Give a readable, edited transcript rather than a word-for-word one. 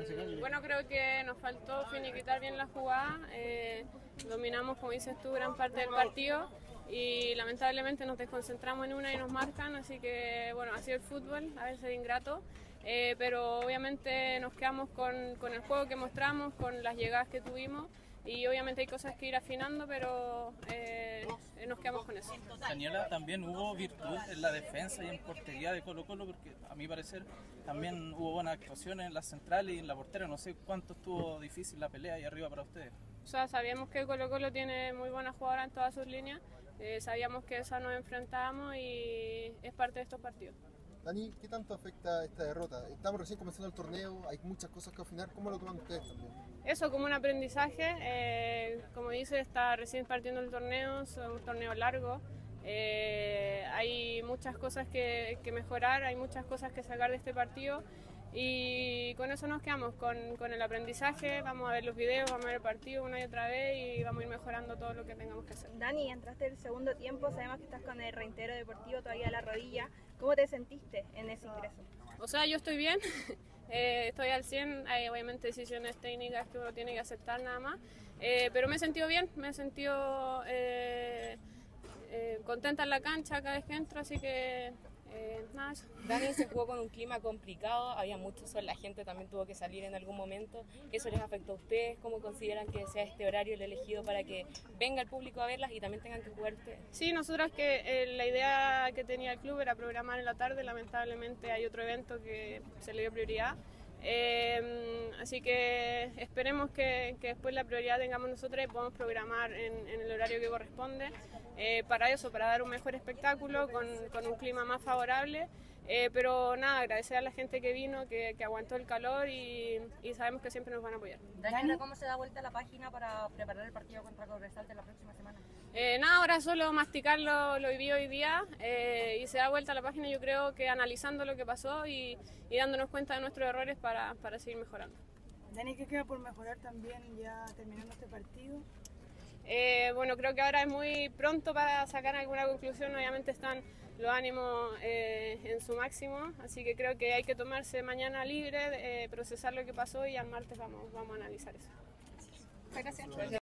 Bueno, creo que nos faltó finiquitar bien la jugada. Dominamos, como dices tú, gran parte del partido y lamentablemente nos desconcentramos en una y nos marcan, así que bueno, ha sido el fútbol, a veces ingrato, pero obviamente nos quedamos con el juego que mostramos, con las llegadas que tuvimos y obviamente hay cosas que ir afinando, pero nos quedamos con eso. Daniela, también hubo virtud en la defensa y en portería de Colo-Colo, porque a mi parecer también hubo buenas actuaciones en la central y en la portera. No sé cuánto estuvo difícil la pelea ahí arriba para ustedes. O sea, sabíamos que Colo-Colo tiene muy buenas jugadoras en todas sus líneas, sabíamos que esa nos enfrentábamos y es parte de estos partidos. Dani, ¿qué tanto afecta esta derrota? Estamos recién comenzando el torneo, hay muchas cosas que afinar. ¿Cómo lo toman ustedes también? Eso como un aprendizaje, como dice, está recién partiendo el torneo, es un torneo largo, hay muchas cosas que mejorar, hay muchas cosas que sacar de este partido y con eso nos quedamos, con el aprendizaje, vamos a ver los videos, vamos a ver el partido una y otra vez y vamos a ir mejorando todo lo que tengamos que hacer. Dani, entraste el segundo tiempo, sabemos que estás con el reintero deportivo todavía a la rodilla. ¿Cómo te sentiste en ese ingreso? O sea, yo estoy bien, estoy al 100, hay obviamente decisiones técnicas que uno tiene que aceptar nada más, pero me he sentido bien, me he sentido contenta en la cancha cada vez que entro, así que nada, eso. Dani, se jugó con un clima complicado, había mucho sol, la gente también tuvo que salir en algún momento. ¿Eso les afectó a ustedes? ¿Cómo consideran que sea este horario el elegido para que venga el público a verlas y también tengan que jugar ustedes? Sí, nosotras que la idea que tenía el club era programar en la tarde, lamentablemente hay otro evento que se le dio prioridad. Así que esperemos que después la prioridad tengamos nosotros y podamos programar en el horario que corresponde para eso, para dar un mejor espectáculo con un clima más favorable. Pero nada, agradecer a la gente que vino, que aguantó el calor y sabemos que siempre nos van a apoyar. Daniela, ¿cómo se da vuelta la página para preparar el partido contra Cobresal de la próxima semana? Nada, ahora solo masticar lo vivido hoy día y se da vuelta la página, yo creo que analizando lo que pasó y dándonos cuenta de nuestros errores para seguir mejorando. Dani, ¿qué queda por mejorar también ya terminando este partido? Bueno, creo que ahora es muy pronto para sacar alguna conclusión, obviamente están los ánimos en su máximo, así que creo que hay que tomarse mañana libre, procesar lo que pasó y al martes vamos a analizar eso. Gracias.